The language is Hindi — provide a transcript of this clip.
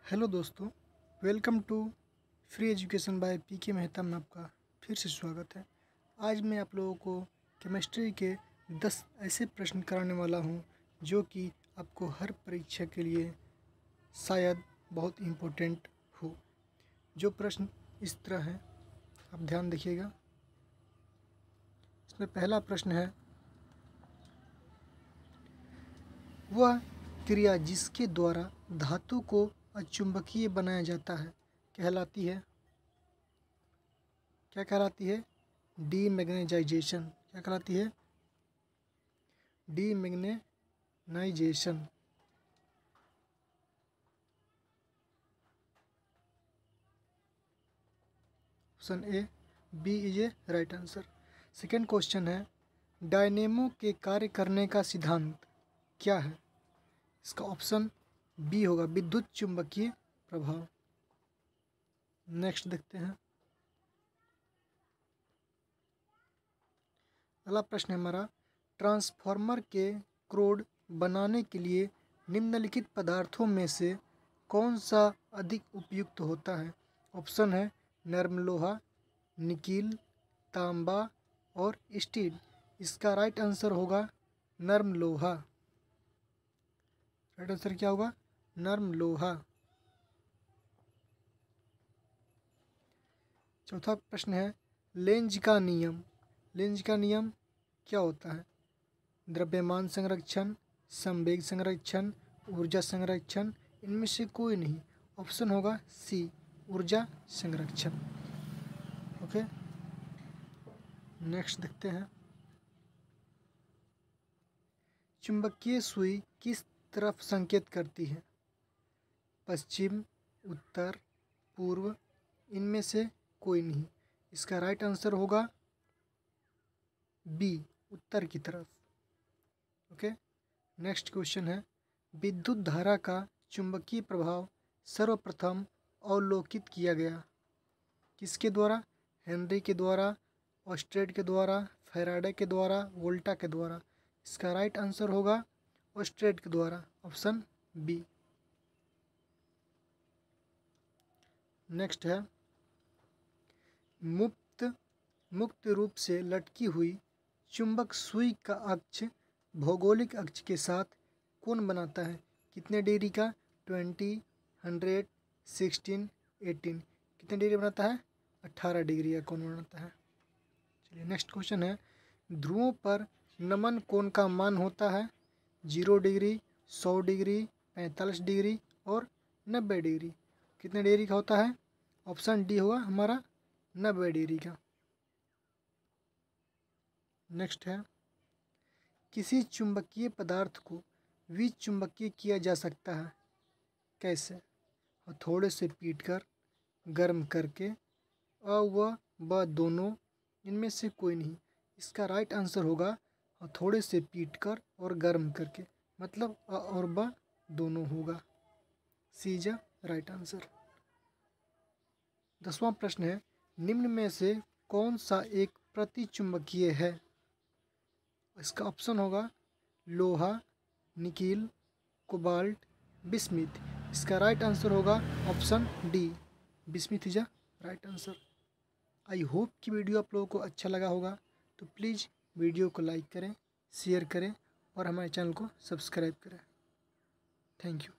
हेलो दोस्तों, welcome to free education by PK Mehta में आपका फिर से स्वागत है। आज मैं आप लोगों को केमिस्ट्री के 10 ऐसे प्रश्न कराने वाला हूं जो कि आपको हर परीक्षा के लिए शायद बहुत इम्पोर्टेंट हो। जो प्रश्न इस तरह है, आप ध्यान देखिएगा। इसमें पहला प्रश्न है, वह क्रिया जिसके द्वारा धातु को अचुंबकीय बनाया जाता है कहलाती है, क्या कहलाती है? डीमैग्नेटाइजेशन। क्या कहलाती है? Demagnetization. Option A, B is a right answer. Second question है, डायनेमो के कार्य करने का सिद्धांत क्या है? इसका ऑप्शन बी होगा, विद्युत चुंबकीय प्रभाव। नेक्स्ट देखते हैं। अगला प्रश्न है हमारा, ट्रांसफार्मर के क्रोड बनाने के लिए निम्नलिखित पदार्थों में से कौन सा अधिक उपयुक्त होता है? ऑप्शन है नर्म लोहा, निकिल, तांबा और स्टील। इसका राइट आंसर होगा नर्म लोहा। राइट आंसर क्या होगा? नर्म लोहा। चौथा प्रश्न है, लेंज का नियम। लेंज का नियम क्या होता है? द्रव्यमान संरक्षण, संवेग संरक्षण, ऊर्जा संरक्षण, इनमें से कोई नहीं। ऑप्शन होगा सी, ऊर्जा संरक्षण। ओके, नेक्स्ट देखते हैं। चुंबकीय सुई किस तरफ संकेत करती है? पश्चिम, उत्तर, पूर्व, इनमें से कोई नहीं। इसका राइट आंसर होगा बी, उत्तर की तरफ। ओके, नेक्स्ट क्वेश्चन है, विद्युत धारा का चुंबकीय प्रभाव सर्वप्रथम अवलोकित किया गया किसके द्वारा? हेनरी के द्वारा, ऑस्टेड के द्वारा, फैराडे के द्वारा, वोल्टा के द्वारा। इसका राइट आंसर होगा ऑस्टेड के द्वारा, ऑप्शन बी। नेक्स्ट है, मुक्त रूप से लटकी हुई चुंबक सुई का अक्ष भौगोलिक अक्ष के साथ कोण बनाता है? कितने डिग्री का? 20, 100, 16, 18। कितने डिग्री बनाता है? 18 डिग्री का कोण बनाता है। चलिए नेक्स्ट क्वेश्चन है, ध्रुवों पर नमन कोण का मान होता है 0 डिग्री, 100 डिग्री, 45 डिग्री और 90 डिग्री। कितने डिग्री का होता है? ऑप्शन डी होगा हमारा 90 डिग्री का। नेक्स्ट है, किसी चुंबकीय पदार्थ को विचुंबकीय किया जा सकता है कैसे? हथौड़े से पीटकर, गर्म करके, अ व ब दोनों, इनमें से कोई नहीं। इसका राइट आंसर होगा हथौड़े से पीटकर और गर्म करके, मतलब अ और ब दोनों होगा। C is right answer. 10वां प्रश्न है, निम्न में से कौन सा एक प्रतिचुंबकीय है? इसका ऑप्शन होगा लोहा, निकिल, कोबाल्ट, बिस्मिथ। इसका राइट आंसर होगा option D, bismuth is right answer. I hope कि वीडियो आप लोगों को अच्छा लगा होगा, तो प्लीज़ वीडियो को लाइक करें, शेयर करें और हमारे चैनल को सब्सक्राइब करें। Thank you.